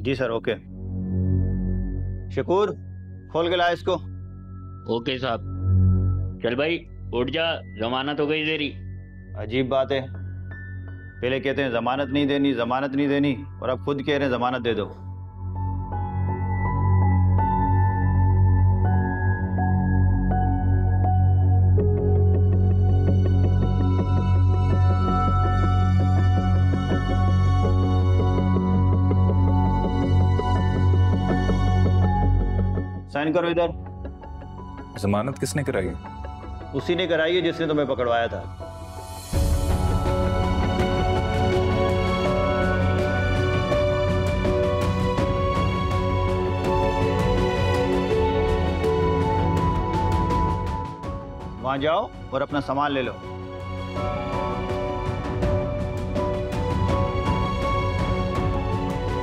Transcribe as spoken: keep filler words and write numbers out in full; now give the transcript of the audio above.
जी sir, okay. Shakoor, खोल के ला इसको। ओके साहब। चल भाई उठ जा, जमानत हो गई तेरी। अजीब बात है, पहले कहते हैं जमानत नहीं देनी, जमानत नहीं देनी, और अब खुद कह रहे हैं जमानत दे दो। साइन करो इधर। जमानत किसने कराई? उसी ने कराई है जिसने तुम्हें पकड़वाया था। वहां जाओ और अपना सामान ले लो।